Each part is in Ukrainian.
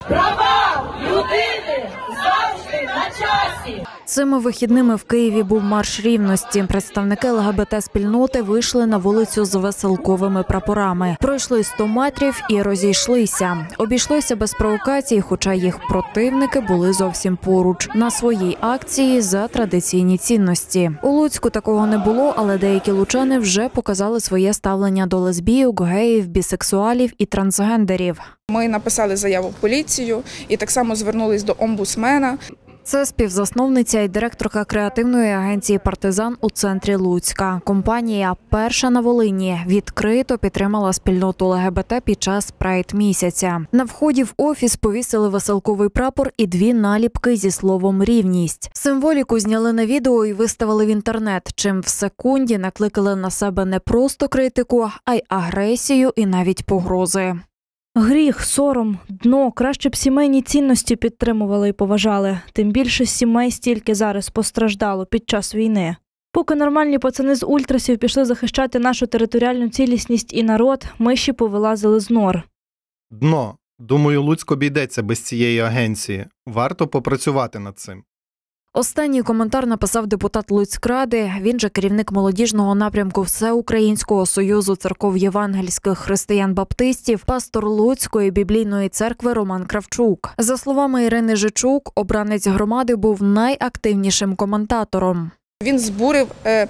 Права людини завжди на часі! Цими вихідними в Києві був марш рівності. Представники ЛГБТ-спільноти вийшли на вулицю з веселковими прапорами. Пройшли 100 метрів і розійшлися. Обійшлося без провокацій, хоча їх противники були зовсім поруч. На своїй акції за традиційні цінності. У Луцьку такого не було, але деякі лучани вже показали своє ставлення до лесбійок, геїв, бісексуалів і трансгендерів. Ми написали заяву в поліцію і так само звернулись до омбудсмена. Це співзасновниця і директорка креативної агенції «Партизан» у центрі Луцька. Компанія «Перша на Волині» відкрито підтримала спільноту ЛГБТ під час прайд-місяця. На вході в офіс повісили веселковий прапор і 2 наліпки зі словом «рівність». Символіку зняли на відео і виставили в інтернет, чим в секунді накликали на себе не просто критику, а й агресію і навіть погрози. Гріх, сором, дно. Краще б сімейні цінності підтримували і поважали. Тим більше сімей стільки зараз постраждало під час війни. Поки нормальні пацани з ультрасів пішли захищати нашу територіальну цілісність і народ, миші повилазили з нор. Дно. Думаю, Луцьк обійдеться без цієї агенції. Варто попрацювати над цим. Останній коментар написав депутат Луцькради, він же керівник молодіжного напрямку Всеукраїнського союзу церков євангельських християн-баптистів, пастор Луцької біблійної церкви Роман Кравчук. За словами Ірини Жичук, обранець громади був найактивнішим коментатором. Він збурив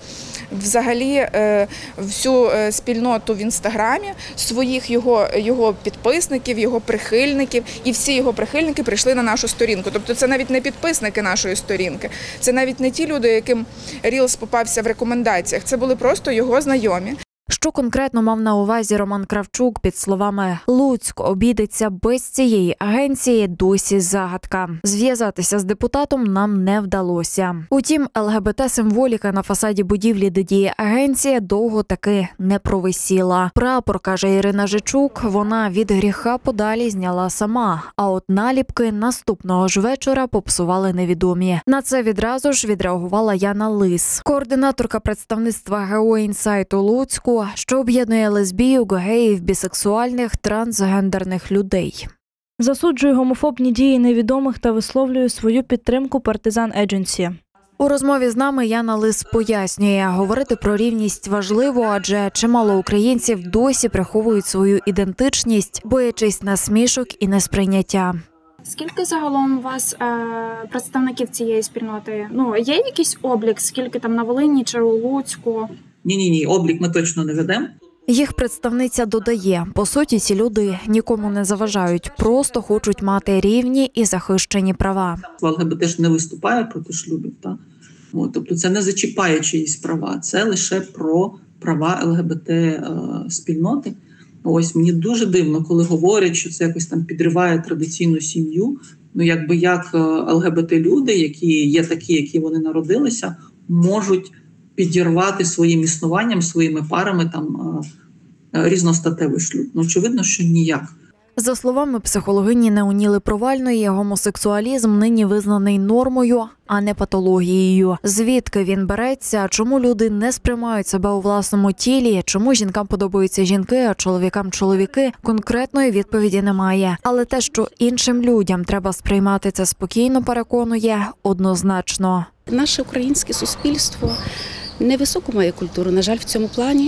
взагалі всю спільноту в Інстаграмі, своїх його підписників, його прихильників, і всі його прихильники прийшли на нашу сторінку. Тобто це навіть не підписники нашої сторінки, це навіть не ті люди, яким Рілс попався в рекомендаціях, це були просто його знайомі. Що конкретно мав на увазі Роман Кравчук під словами «Луцьк обійдеться без цієї агенції» досі загадка. Зв'язатися з депутатом нам не вдалося. Утім, ЛГБТ-символіка на фасаді будівлі, де діє агенція, довго таки не провисіла. Прапор, каже Ірина Жичук, вона від гріха подалі зняла сама. А от наліпки наступного ж вечора попсували невідомі. На це відразу ж відреагувала Яна Лис, координаторка представництва ГО «Інсайт» у Луцьку, що об'єднує лесбійок, геїв, бісексуальних, трансгендерних людей. Засуджую гомофобні дії невідомих та висловлюю свою підтримку «Партизан Едженсі». У розмові з нами Яна Лис пояснює, говорити про рівність важливо, адже чимало українців досі приховують свою ідентичність, боячись насмішок і несприйняття. Скільки загалом у вас представників цієї спільноти? Є якийсь облік, скільки там на Волині чи у Луцьку? Ні, облік ми точно не ведемо. Їх представниця додає, по суті, ці люди нікому не заважають, просто хочуть мати рівні і захищені права. ЛГБТ ж не виступає проти шлюбів, так? Тобто це не зачіпає чиїсь права, це лише про права ЛГБТ-спільноти. Ось мені дуже дивно, коли говорять, що це якось там підриває традиційну сім'ю. Як ЛГБТ-люди, які є такі, які вони народилися, можуть підірвати своїм існуванням, своїми парами різностатевий шлюб. Очевидно, що ніяк. За словами психологині Неоніли Провальної, гомосексуалізм нині визнаний нормою, а не патологією. Звідки він береться, чому люди не сприймають себе у власному тілі, чому жінкам подобаються жінки, а чоловікам – чоловіки, конкретної відповіді немає. Але те, що іншим людям треба сприймати це спокійно, переконує однозначно. Наше українське суспільство невисоку має культуру, на жаль, в цьому плані.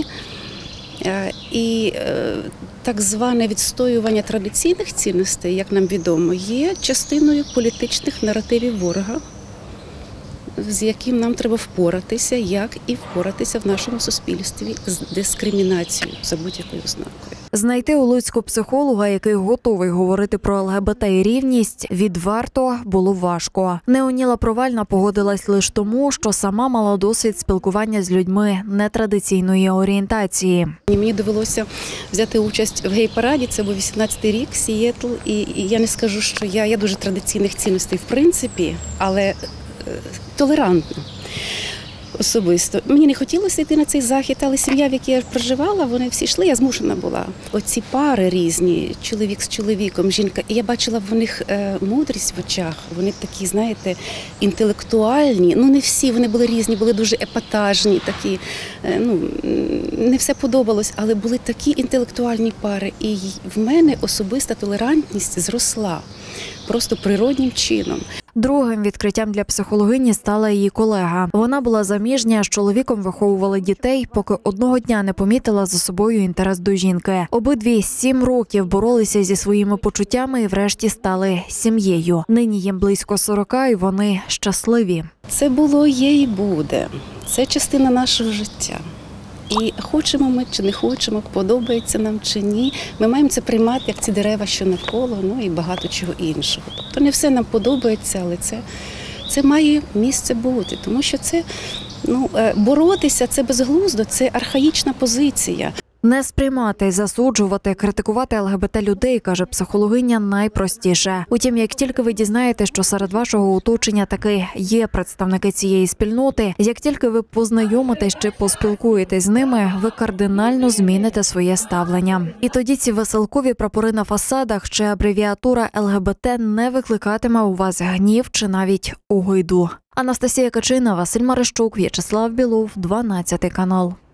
І так зване відстоювання традиційних цінностей, як нам відомо, є частиною політичних наративів ворога, з яким нам треба впоратися, як і впоратися в нашому суспільстві з дискримінацією за будь-якою ознакою. Знайти у Луцьку психолога, який готовий говорити про ЛГБТ і рівність, відверто було важко. Неоніла Провальна погодилась лише тому, що сама мала досвід спілкування з людьми нетрадиційної орієнтації. Мені довелося взяти участь в гей-параді, це був 18-й рік, Сієтл, і я не скажу, що я дуже традиційних цінностей в принципі, але толерантна. особисто. Мені не хотілося йти на цей захід, але сім'я, в якій я проживала, вони всі йшли, я змушена була. Оці пари різні, чоловік з чоловіком, жінка, і я бачила в них мудрість в очах, вони такі, знаєте, інтелектуальні, ну не всі, вони були різні, були дуже епатажні, такі, ну, не все подобалось, але були такі інтелектуальні пари, і в мене особиста толерантність зросла, просто природнім чином. Другим відкриттям для психологині стала її колега. Вона була заміжня, з чоловіком виховувала дітей, поки одного дня не помітила за собою інтерес до жінки. Обидві 7 років боролися зі своїми почуттями і врешті стали сім'єю. Нині їм близько 40, і вони щасливі. Це було, є і буде. Це частина нашого життя. І хочемо ми чи не хочемо, подобається нам чи ні, ми маємо це приймати, як ці дерева, що навколо, ну і багато чого іншого. Тобто не все нам подобається, але це має місце бути, тому що це, ну, боротися – це безглуздо, це архаїчна позиція. Не сприймати, засуджувати, критикувати ЛГБТ-людей, каже психологиня, найпростіше. Утім, як тільки ви дізнаєтесь, що серед вашого оточення таки є представники цієї спільноти, як тільки ви познайомитесь чи поспілкуєтесь з ними, ви кардинально зміните своє ставлення. І тоді ці веселкові прапори на фасадах чи абревіатура ЛГБТ не викликатиме у вас гнів чи навіть огиду. Анастасія Качина, Василь Марищук, В'ячеслав Білов, 12 канал.